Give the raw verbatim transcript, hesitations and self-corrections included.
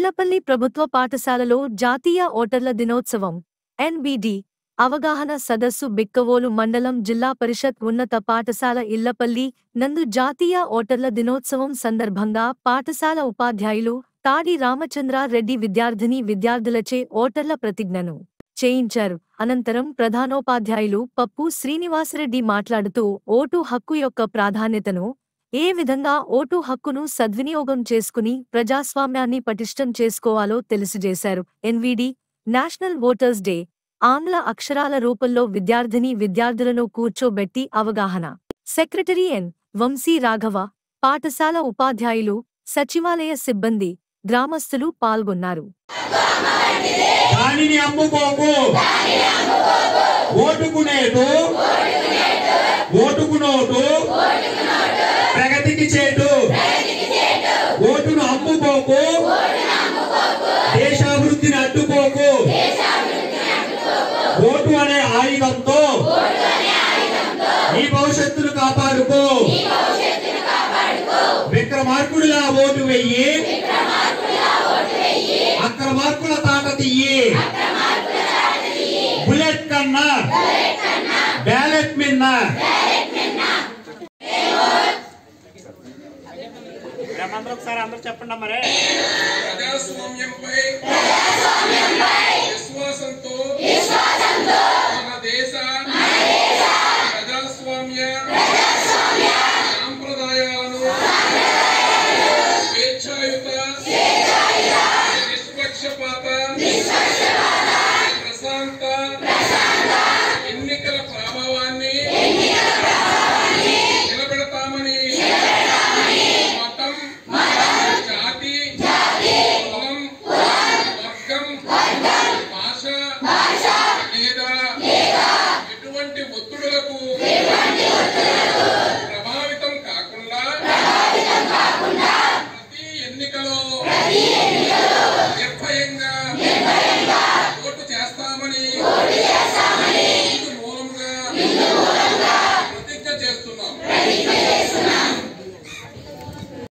ఇళ్లపల్లి ప్రభుత్వ పాఠశాలలో జాతీయ ఓటర్ల దినోత్సవం ఎన్బిడి అవగాహన సదస్సు బిక్కవోలు మండలం జిల్లా పరిషత్ ఉన్నత పాఠశాల ఇళ్లపల్లి నందు జాతీయ ఓటర్ల దినోత్సవం సందర్భంగా పాఠశాల ఉపాధ్యాయులు తాడి రామచంద్ర రెడ్డి విద్యార్థిని విద్యార్థులచే ఓటర్ల ప్రతిజ్ఞను చేయించారు. అనంతరం ప్రధానోపాధ్యాయులు పప్పు శ్రీనివాసరెడ్డి మాట్లాడుతూ ఓటు హక్కు యొక్క ప్రాధాన్యతను, ఏ విధంగా ఓటు హక్కును సద్వినియోగం చేసుకుని ప్రజాస్వామ్యాన్ని పటిష్టం చేసుకోవాలో తెలియజేశారు. ఎన్విడి నేషనల్ ఓటర్స్ డే ఆంగ్ల అక్షరాల రూపంలో విద్యార్థిని విద్యార్థులను కూర్చోబెట్టి అవగాహన. సెక్రటరీ ఎన్ వంశీ రాఘవ, పాఠశాల ఉపాధ్యాయులు, సచివాలయ సిబ్బంది, గ్రామస్తులు పాల్గొన్నారు. దానిని అమ్ముకోకు, ఓటుకునేటు ఓటుకునోటు ప్రగతికి చేటు, ఓటును అమ్ముకోకు, దేశాభివృద్ధిని అడ్డుకోకు, ఓటు అనే ఆయుధంతో నీ భవిష్యత్తును కాపాడుకో, విక్రమార్కుడిలా ఓటు వెయ్యి, అక్రమార్కుల తాట తీయి, బుల్లెట్ కన్నా బ్యాలెట్ మిన్న. ఒకసారి అందరూ చెప్పండి మరే. ప్రజాస్వామ్యంపై విశ్వాసంతో మన దేశ